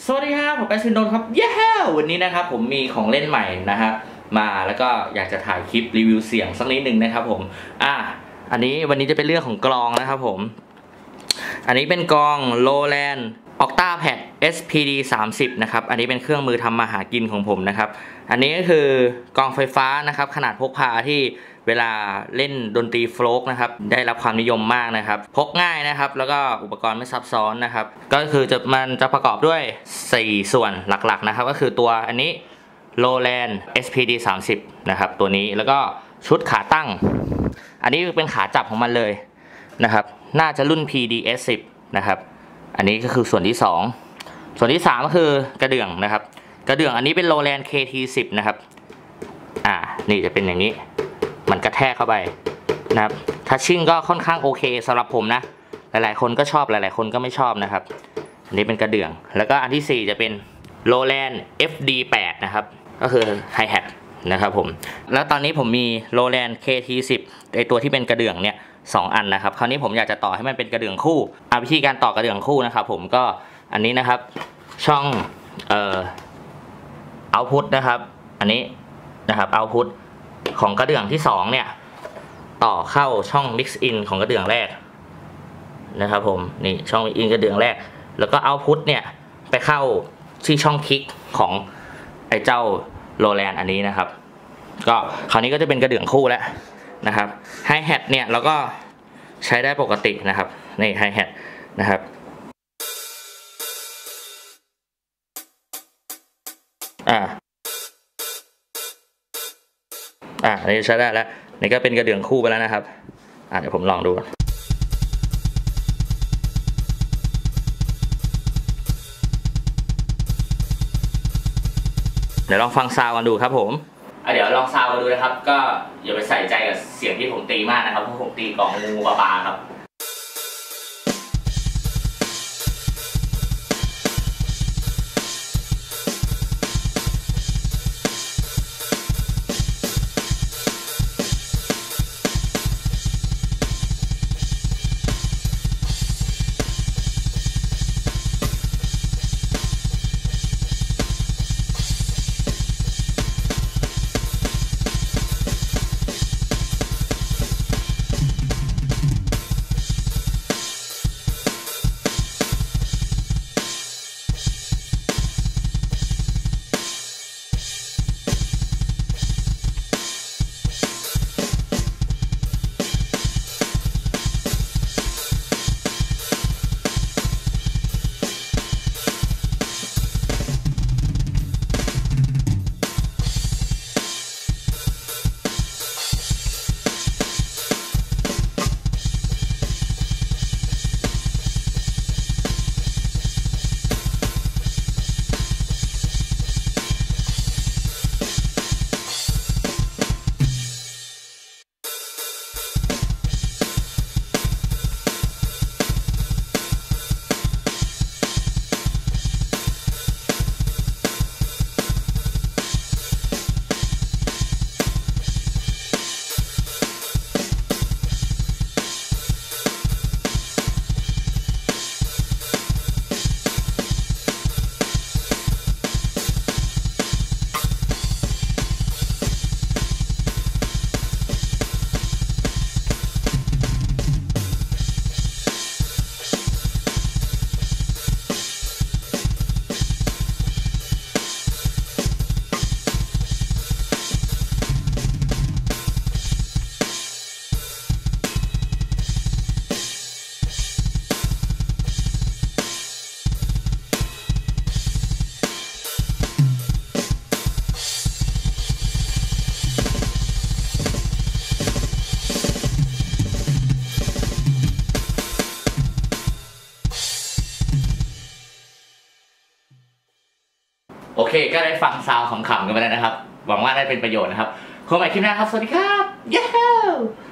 สวัสดีครับผมแปซินโดนครับเย้วันนี้นะครับผมมีของเล่นใหม่นะฮะมาแล้วก็อยากจะถ่ายคลิปรีวิวเสียงสักนิดหนึ่งนะครับผมอันนี้วันนี้จะเป็นเรื่องของกลองนะครับผมอันนี้เป็นกลอง Roland Octapad SPD 30นะครับอันนี้เป็นเครื่องมือทำมาหากินของผมนะครับอันนี้ก็คือกลองไฟฟ้านะครับขนาดพกพาที่เวลาเล่นดนตรีโฟล์กนะครับได้รับความนิยมมากนะครับพกง่ายนะครับแล้วก็อุปกรณ์ไม่ซับซ้อนนะครับก็คือมันจะประกอบด้วย4ส่วนหลักๆนะครับก็คือตัวอันนี้ Roland SPD 30นะครับตัวนี้แล้วก็ชุดขาตั้งอันนี้เป็นขาจับของมันเลยนะครับน่าจะรุ่น PDS 10นะครับอันนี้ก็คือส่วนที่2ส่วนที่3ก็คือกระเดื่องนะครับกระเดื่องอันนี้เป็น Roland KT 10นะครับนี่จะเป็นอย่างนี้มันกระแทกเข้าไปนะครับทัชชิ่งก็ค่อนข้างโอเคสำหรับผมนะหลายๆคนก็ชอบหลายๆคนก็ไม่ชอบนะครับอันนี้เป็นกระเดื่องแล้วก็อันที่4จะเป็น Roland FD8 นะครับก็คือไฮแฮทนะครับผมแล้วตอนนี้ผมมี Roland KT 10ไอตัวที่เป็นกระเดื่องเนี่ย2อันนะครับคราวนี้ผมอยากจะต่อให้มันเป็นกระเดื่องคู่วิธีการต่อกระเดื่องคู่นะครับผมก็อันนี้นะครับช่องoutput นะครับอันนี้นะครับ output ของกระเดื่องที่2เนี่ยต่อเข้าช่อง mix in ของกระเดื่องแรกนะครับผมนี่ช่อง mix in กระเดื่องแรกแล้วก็ output เนี่ยไปเข้าที่ช่องคลิกของไอ้เจ้า Roland อันนี้นะครับก็คราวนี้ก็จะเป็นกระเดื่องคู่แล้วนะครับไฮแฮทเนี่ยเราก็ใช้ได้ปกตินะครับนี่ไฮแฮทนะครับอันนี้ใช้ได้แล้วนี่ก็เป็นกระเดื่องคู่ไปแล้วนะครับเดี๋ยวผมลองดูเดี๋ยวลองฟังซาวกันดูครับผมเดี๋ยวลองซาวกันดูนะครับก็อย่าไปใส่ใจกับเสียงที่ผมตีมากนะครับเพราะผมตีกลองงูปลาครับโอเคก็ได้ฟังซาวขำๆกันไปแล้วนะครับหวังว่าได้เป็นประโยชน์นะครับพบกันใหม่คลิปหน้าครับสวัสดีครับเย้